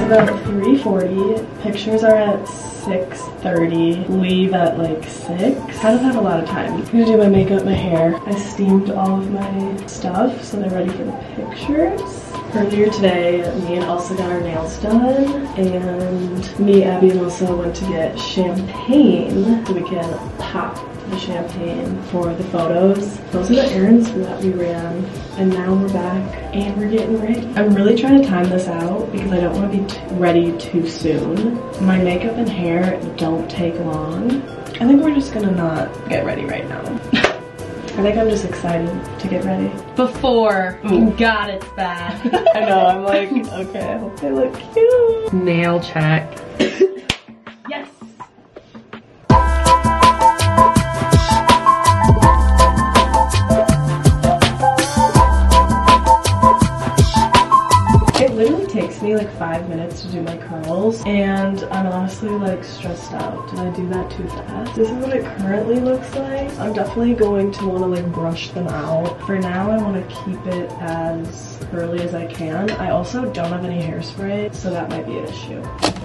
about 3:40. Pictures are at 6:30. Leave at like 6. Kind of have a lot of time. I'm gonna do my makeup, my hair. I steamed all of my stuff so they're ready for the pictures. Earlier today, me and Elsa got our nails done, and me, Abby, and Elsa went to get champagne so we can pop the champagne for the photos. Those are the errands that we ran, and now we're back and we're getting ready. I'm really trying to time this out because I don't want to be ready too soon. My makeup and hair don't take long. I think we're just gonna not get ready right now. I think I'm just excited to get ready. Before, God, it's bad. I know, I'm like, okay, I hope they look cute. Nail check. Yes! It literally takes me like 5 minutes to do my curls, and I'm honestly like stressed out. Did I do that too fast? This is what it currently looks like. I'm definitely going to want to like brush them out. For now, I want to keep it as curly as I can. I also don't have any hairspray, so that might be an issue.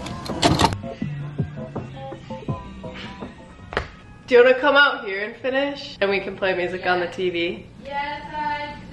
Do you want to come out here and finish? And we can play music on the TV? Yes, I do.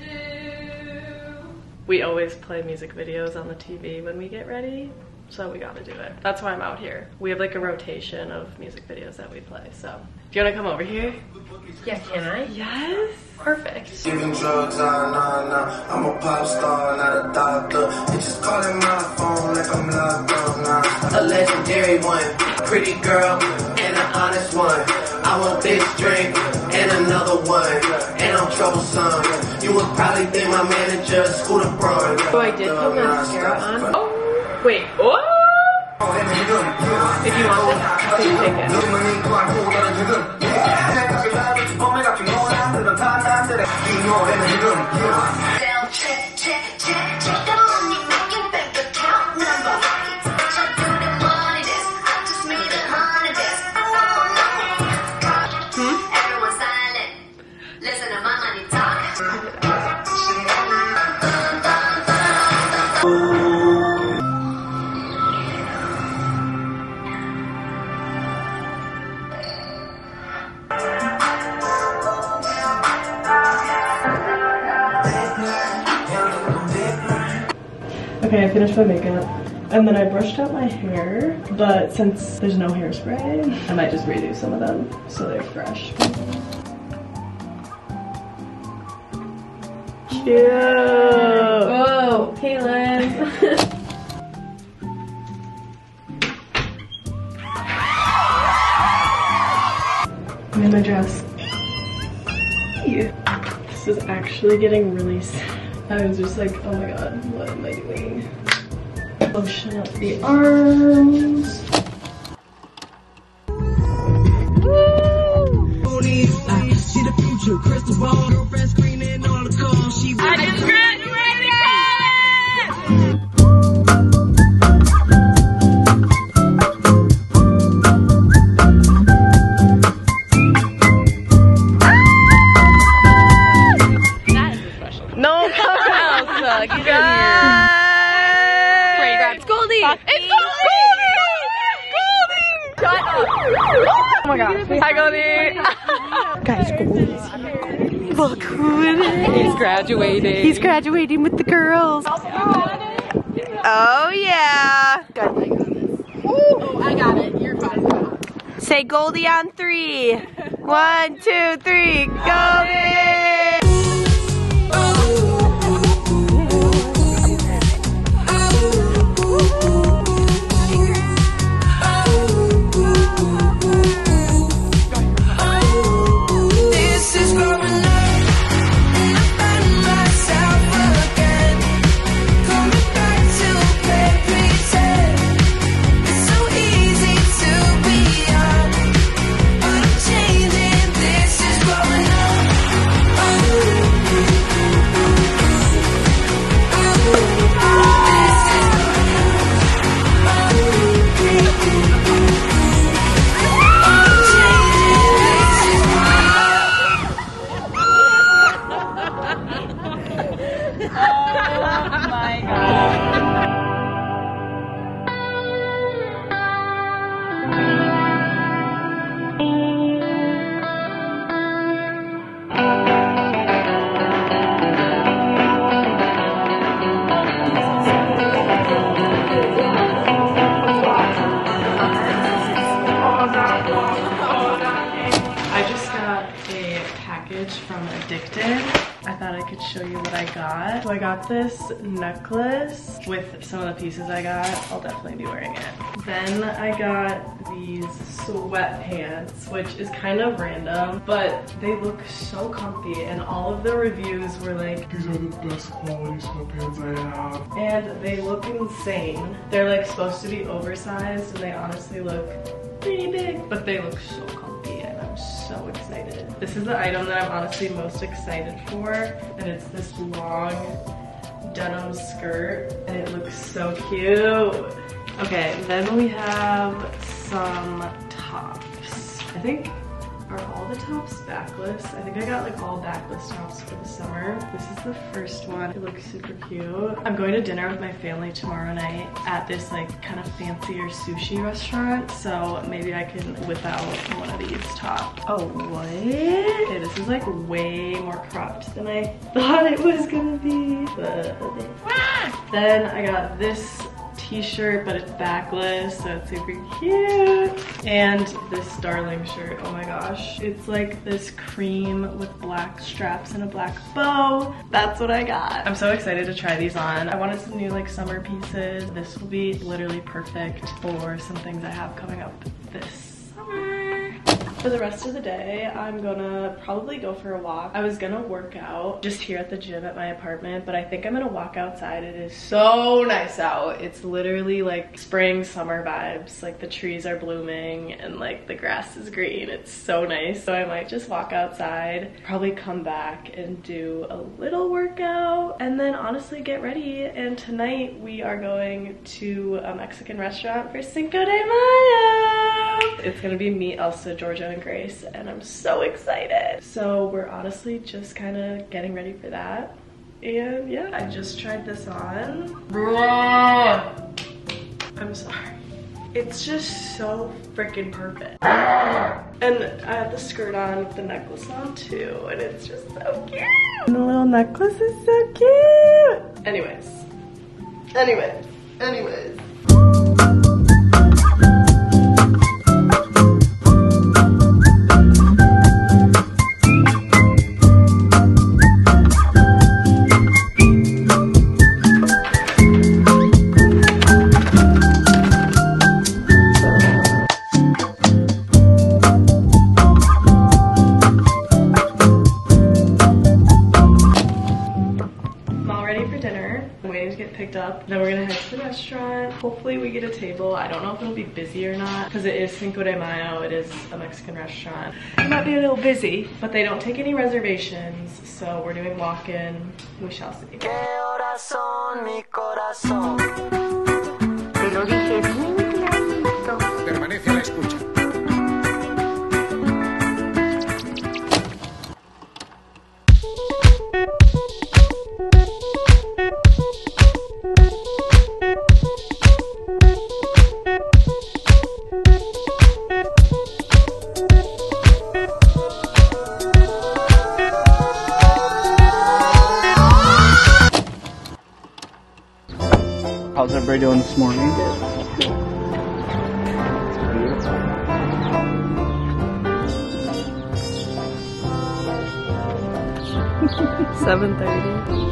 We always play music videos on the TV when we get ready, so we gotta do it. That's why I'm out here. We have like a rotation of music videos that we play, so. Do you wanna come over here? Yeah, can I? Yes, perfect. Giving drugs, nah. I'm a pop star, not a doctor. They just calling my phone like I'm locked up, nah. A legendary one, pretty girl, and an honest one. I want this drink and another one, and I'm troublesome. You would probably think my manager, Scooter Braun. So I did put mascara on. Oh, wait, oh! If you want this, please take it. Okay, I finished my makeup, and then I brushed out my hair, but since there's no hairspray, I might just redo some of them so they're fresh. Cute! Whoa, Caitlin! I'm in my dress. This is actually getting really sad. I was just like, oh my god, what am I doing? Lotion up the arms. I just graduated college! No, come on, Elsa, get in here. It's Goldie! It's Goldie! Shut up! Oh my god. Hi, Goldie! Guys, Goldie's here. Look who it is. He's graduating. He's graduating with the girls. Oh yeah. Oh, I got it. You're fine. Say Goldie on 3. 1, 2, 3. Goldie! package from Addicted. I thought I could show you what I got. So I got this necklace with some of the pieces I got. I'll definitely be wearing it. Then I got these sweatpants, which is kind of random, but they look so comfy, and all of the reviews were like, these are the best quality sweatpants I have. And they look insane. They're like supposed to be oversized, and they honestly look pretty big, but they look so comfy, and I'm so excited. This is the item that I'm honestly most excited for, and it's this long denim skirt, and it looks so cute. Okay, then we have some tops. I think, are all the tops backless? I think I got like all backless tops for the summer. This is the first one. It looks super cute. I'm going to dinner with my family tomorrow night at this like kind of fancier sushi restaurant, so maybe I can whip out one of these tops. Oh, what? Okay, this is like way more cropped than I thought it was gonna be. Then I got this t-shirt, but it's backless, so it's super cute. And this darling shirt, oh my gosh. It's like this cream with black straps and a black bow. That's what I got. I'm so excited to try these on. I wanted some new like summer pieces. This will be literally perfect for some things I have coming up this summer. For the rest of the day, I'm gonna probably go for a walk. I was gonna work out just here at the gym at my apartment, but I think I'm gonna walk outside. It is so nice out. It's literally like spring, summer vibes. Like the trees are blooming and like the grass is green. It's so nice. So I might just walk outside, probably come back and do a little workout, and then honestly get ready. And tonight we are going to a Mexican restaurant for Cinco de Mayo. It's gonna be me, Elsa, Georgia, and Grace, and I'm so excited. So we're honestly just kind of getting ready for that. And yeah, I just tried this on. I'm sorry. It's just so freaking perfect. And I have the skirt on with the necklace on too, and it's just so cute. And the little necklace is so cute. Anyways. Then we're gonna head to the restaurant. Hopefully we get a table. I don't know if it'll be busy or not because it is Cinco de Mayo. It is a Mexican restaurant. It might be a little busy, but they don't take any reservations, so we're doing walk-in. We shall see. Permanece a la escucha. How's everybody doing this morning? 7:30.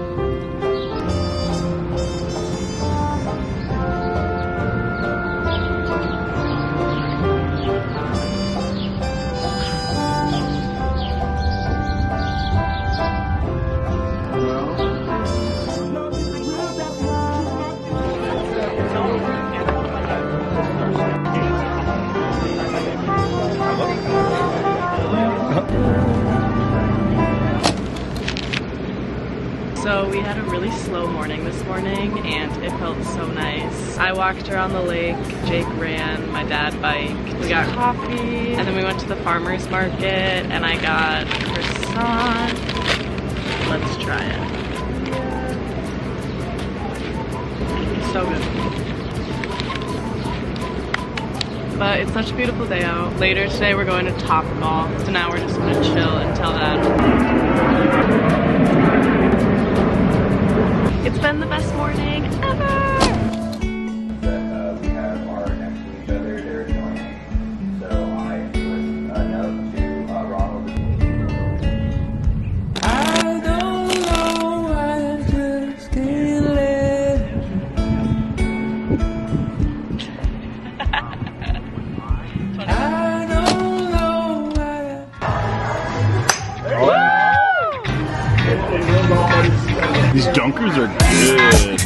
So we had a really slow morning this morning and it felt so nice. I walked around the lake, Jake ran, my dad biked, we got coffee, and then we went to the farmer's market and I got croissant. Let's try it. So good. But it's such a beautiful day out. Later today we're going to Top Golf, so now we're just gonna chill until then. It's been the best morning ever! That we have are next to each other, they're joining. So I do a note to Ronald. These dunkers are good.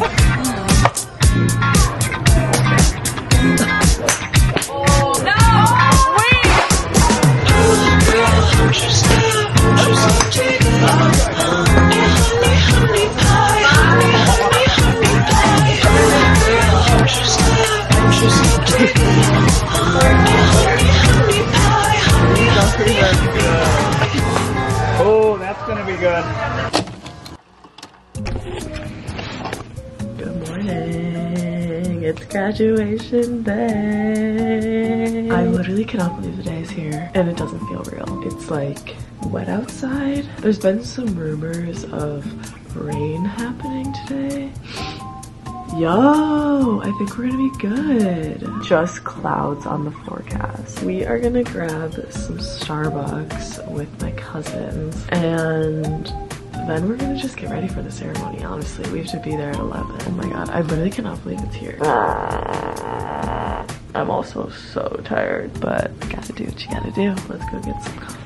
Oh, that's gonna be good. Good morning. It's graduation day. I literally cannot believe the day is here and it doesn't feel real. It's like wet outside. There's been some rumors of rain happening today. Yo, I think we're gonna be good. Just clouds on the forecast. We are gonna grab some Starbucks with my cousins and then we're gonna just get ready for the ceremony. Honestly, we have to be there at 11. Oh my god, I literally cannot believe it's here. I'm also so tired, but you gotta do what you gotta do. Let's go get some coffee.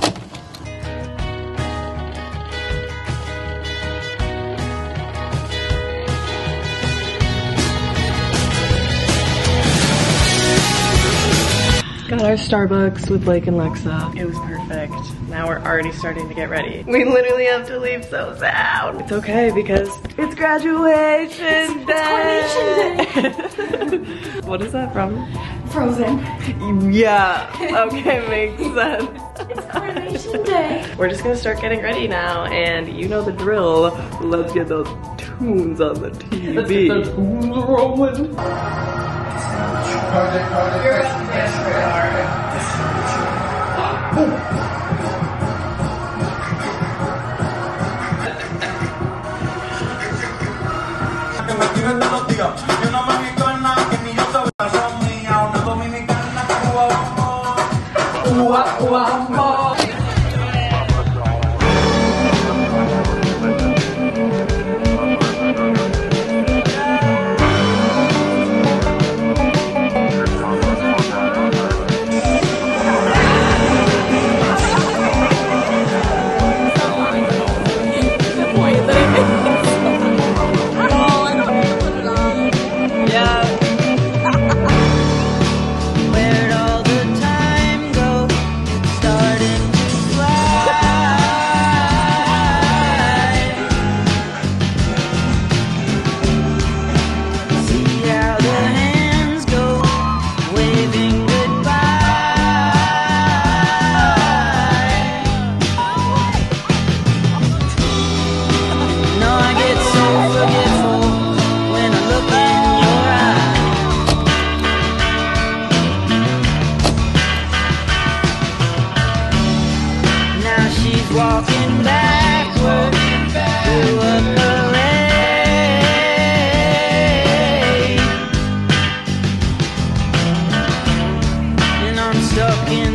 Got our Starbucks with Blake and Lexa. It was perfect. Now we're already starting to get ready. We literally have to leave so soon. It's okay because it's graduation day. What is that from? Frozen. Yeah, okay, makes sense. It's coronation day. We're just gonna start getting ready now and you know the drill. Let's get those tunes on the TV. Let's get those tunes rolling. Walking backward through a parade, and I'm stuck in